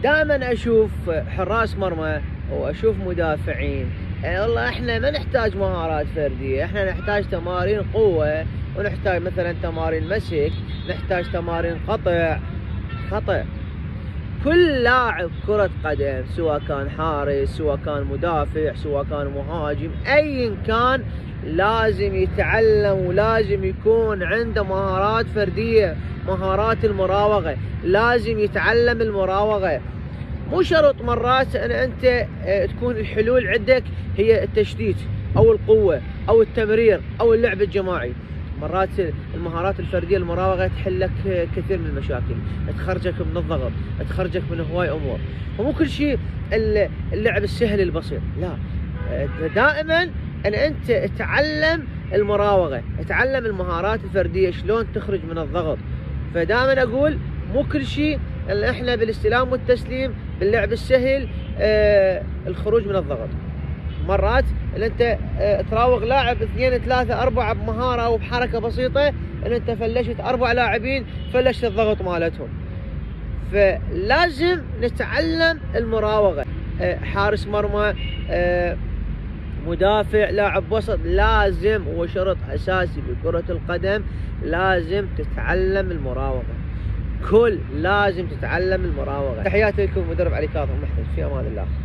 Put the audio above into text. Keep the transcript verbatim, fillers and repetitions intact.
دائما اشوف حراس مرمى واشوف مدافعين، يعني والله احنا ما نحتاج مهارات فرديه، احنا نحتاج تمارين قوه، ونحتاج مثلا تمارين مسك، نحتاج تمارين قطع. خطأ. كل لاعب كرة قدم سواء كان حارس، سواء كان مدافع، سواء كان مهاجم، ايا كان لازم يتعلم ولازم يكون عنده مهارات فردية، مهارات المراوغة، لازم يتعلم المراوغة. مو شرط مرات ان انت تكون الحلول عندك هي التشتيت او القوة او التمرير او اللعب الجماعي. مرات المهارات الفرديه المراوغه تحل لك كثير من المشاكل، تخرجك من الضغط، تخرجك من هواي امور. ومو كل شيء اللعب السهل البسيط، لا، دائما ان انت تعلم المراوغه، تعلم المهارات الفرديه شلون تخرج من الضغط. فدائما اقول مو كل شيء اللي احنا بالاستلام والتسليم باللعب السهل آه الخروج من الضغط. مرات ان انت تراوغ لاعب اثنين ثلاثة أربعة بمهارة وبحركة بسيطة، ان انت فلشت أربع لاعبين فلشت الضغط مالتهم. فلازم نتعلم المراوغة. حارس مرمى، مدافع، لاعب وسط، لازم وشرط أساسي بكرة القدم لازم تتعلم المراوغة. كل لازم تتعلم المراوغة. تحياتي لكم مدرب علي كاظم محمد، في أمان الله.